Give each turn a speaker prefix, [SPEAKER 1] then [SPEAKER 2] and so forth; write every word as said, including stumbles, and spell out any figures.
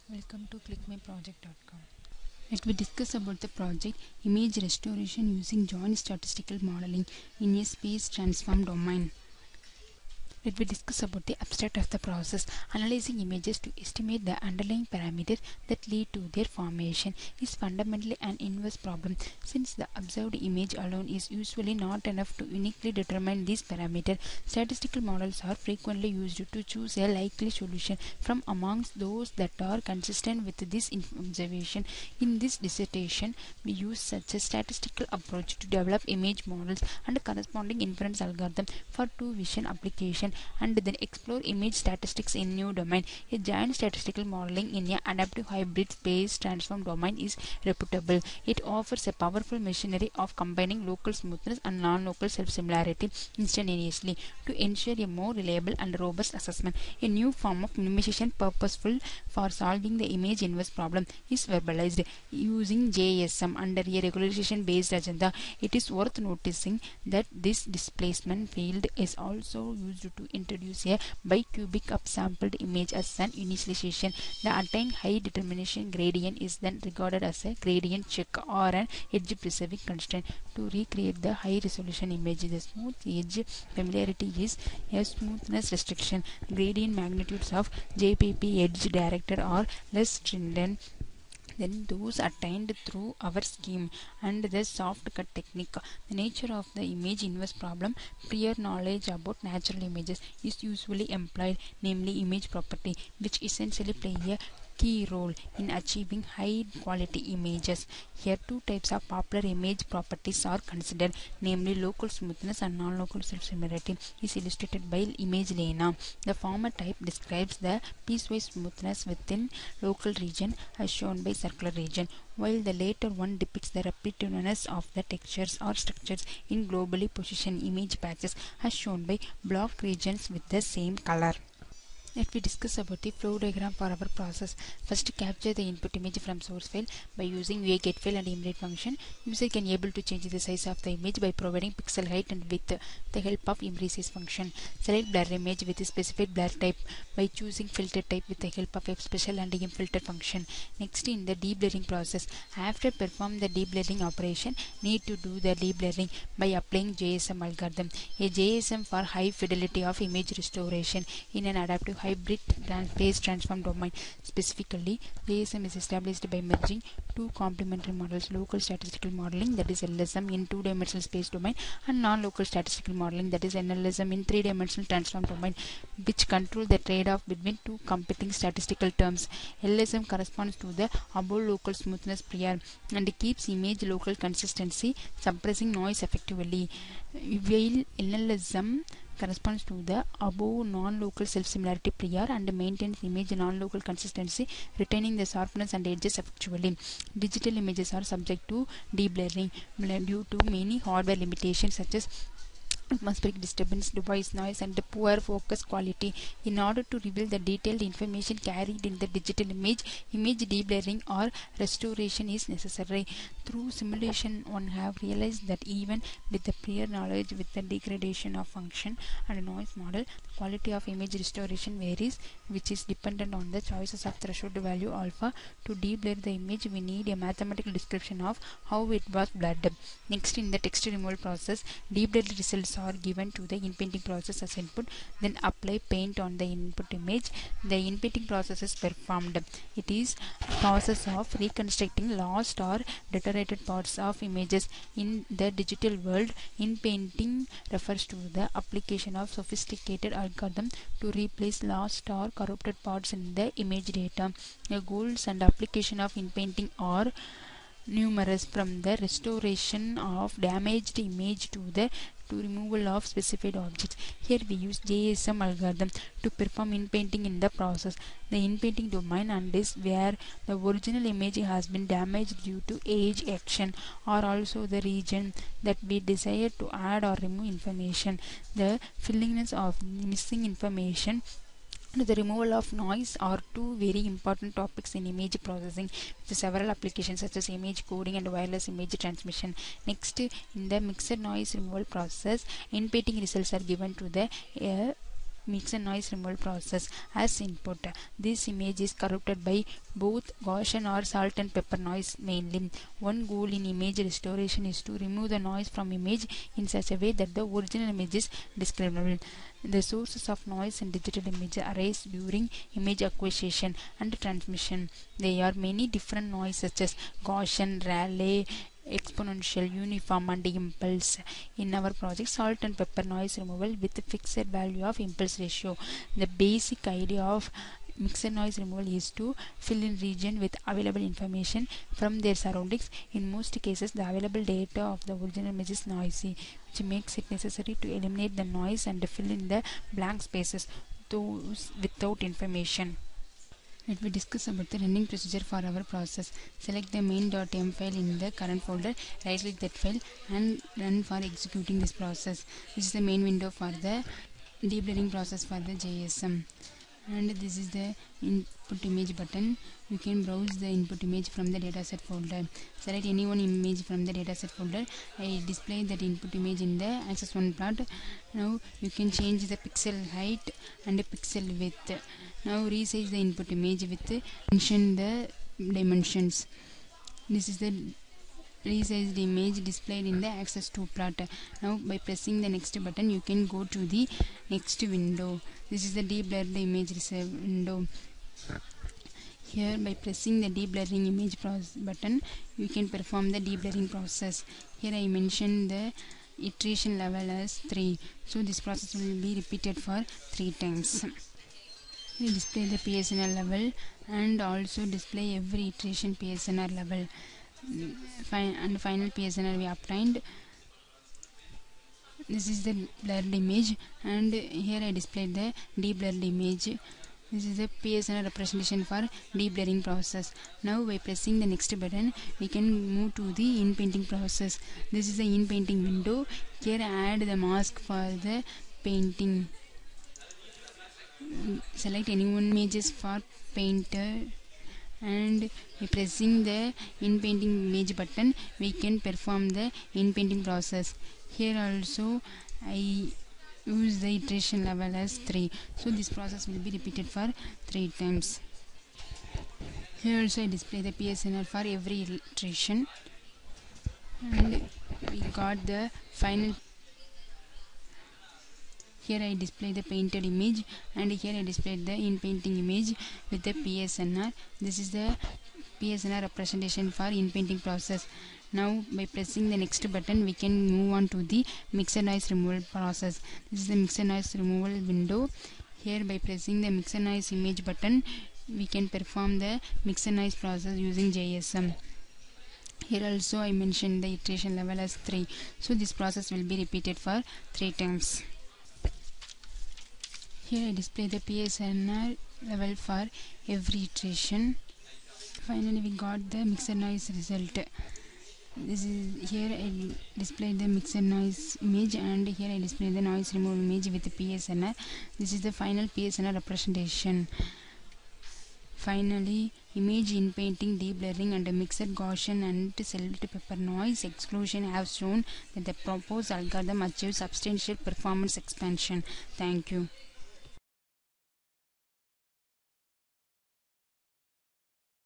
[SPEAKER 1] Welcome to click my project dot com. Let me discuss about the project Image Restoration using Joint Statistical Modeling in a Space Transform Domain. Let me discuss about the abstract of the process. Analyzing images to estimate the underlying parameters that lead to their formation is fundamentally an inverse problem, since the observed image alone is usually not enough to uniquely determine these parameters. Statistical models are frequently used to choose a likely solution from amongst those that are consistent with this observation. In this dissertation, we use such a statistical approach to develop image models and corresponding inference algorithm for two vision application, and then explore image statistics in new domain. A giant statistical modeling in a adaptive hybrid space transform domain is reputable. It offers a powerful machinery of combining local smoothness and non-local self-similarity instantaneously to ensure a more reliable and robust assessment. A new form of minimization purposeful for solving the image inverse problem is verbalized using J S M under a regularization based agenda. It is worth noticing that this displacement field is also used to introduce a bicubic upsampled image as an initialization. The attained high determination gradient is then regarded as a gradient check or an edge preserving constraint to recreate the high resolution image. The smooth edge familiarity is a smoothness restriction. Gradient magnitudes of J P P edge directed are less stringent than those attained through our scheme and the soft cut technique. The nature of the image inverse problem, prior knowledge about natural images, is usually implied, namely image property, which essentially play a key role in achieving high quality images. Here two types of popular image properties are considered, namely local smoothness and non-local self-similarity, is illustrated by image Lena. The former type describes the piecewise smoothness within local region as shown by circular region, while the later one depicts the repetitiveness of the textures or structures in globally positioned image patches as shown by block regions with the same color. Let me discuss about the flow diagram for our process. First, capture the input image from source file by using via getFile and ImRead function. User can able to change the size of the image by providing pixel height and width with the help of imResize function. Select blur image with a specified blur type by choosing filter type with the help of a special and imFilter function. Next, in the deblurring process, after perform the deblurring operation, need to do the deblurring by applying J S M algorithm. A J S M for high fidelity of image restoration in an adaptive hybrid space transform domain. Specifically, J S M is established by merging two complementary models: local statistical modeling, that is L S M, in two-dimensional space domain, and non-local statistical modeling, that is N L S M, in three-dimensional transform domain, which control the trade-off between two competing statistical terms. L S M corresponds to the above local smoothness prior and keeps image local consistency, suppressing noise effectively, while N L S M corresponds to the above non-local self-similarity prior and maintains image non-local consistency, retaining the sharpness and edges effectually. Digital images are subject to deblurring due to many hardware limitations such as atmospheric disturbance, device noise, and poor focus quality. In order to reveal the detailed information carried in the digital image, image deblurring or restoration is necessary. Through simulation, one have realized that even with the prior knowledge with the degradation of function and noise model, the quality of image restoration varies, which is dependent on the choices of threshold value alpha. To deblur the image, we need a mathematical description of how it was blurred. Next, in the text removal process, deblurred results are given to the inpainting process as input, then apply paint on the input image. The inpainting process is performed. It is process of reconstructing lost or deteriorated parts of images in the digital world. Inpainting refers to the application of sophisticated algorithm to replace lost or corrupted parts in the image data. The goals and application of inpainting are numerous, from the restoration of damaged image to the to removal of specified objects. Here we use J S M algorithm to perform inpainting in the process. The inpainting domain and is where the original image has been damaged due to age action, or also the region that we desire to add or remove information. The fillingness of missing information and the removal of noise are two very important topics in image processing, with several applications such as image coding and wireless image transmission. Next, in the mixed noise removal process, inpainting results are given to the uh, mixed noise removal process as input. This image is corrupted by both Gaussian or salt and pepper noise mainly. One goal in image restoration is to remove the noise from image in such a way that the original image is discernible. The sources of noise in digital image arise during image acquisition and transmission. There are many different noise such as Gaussian, Rayleigh, exponential, uniform and impulse. In our project, salt and pepper noise removal with a fixed value of impulse ratio. The basic idea of mixed noise removal is to fill in region with available information from their surroundings. In most cases, the available data of the original image is noisy, which makes it necessary to eliminate the noise and fill in the blank spaces, those without information. Let me discuss about the running procedure for our process. Select the main.m file in the current folder, right click that file and run for executing this process. This is the main window for the deblurring process for the J S M. And this is the input image button. You can browse the input image from the dataset folder. Select any one image from the dataset folder. I display that input image in the axis one plot. Now you can change the pixel height and the pixel width. Now resize the input image with mention the dimensions. This is the resized image displayed in the axis two plot. Now by pressing the next button you can go to the next window. This is the deblurred image window. Here by pressing the deblurring image button you can perform the deblurring process. Here I mentioned the iteration level as three, so this process will be repeated for three times. We display the P S N R level and also display every iteration P S N R level. Fine, and final P S N R we obtained. This is the blurred image, and here I displayed the deblurred image. This is the P S N R representation for deblurring process. Now by pressing the next button we can move to the in-painting process. This is the in-painting window. Here add the mask for the painting. Select any one images for painter, and by pressing the in-painting image button we can perform the in-painting process. Here also I use the iteration level as three, so this process will be repeated for three times. Here also I display the P S N R for every iteration, and we got the final. Here I display the painted image, and here I displayed the in-painting image with the P S N R. This is the P S N R representation for in-painting process. Now by pressing the next button we can move on to the mixed noise removal process. This is the mixed noise removal window. Here by pressing the mixed noise image button we can perform the mixed noise process using J S M. Here also I mentioned the iteration level as three, so this process will be repeated for three times. Here I display the P S N R level for every iteration. Finally we got the mixed noise result. This is here I display the mixed noise image, and here I display the noise removal image with the P S N R. This is the final P S N R representation. Finally, image in painting, deblurring and mixed Gaussian and salt pepper noise exclusion have shown that the proposed algorithm achieves substantial performance expansion. Thank you.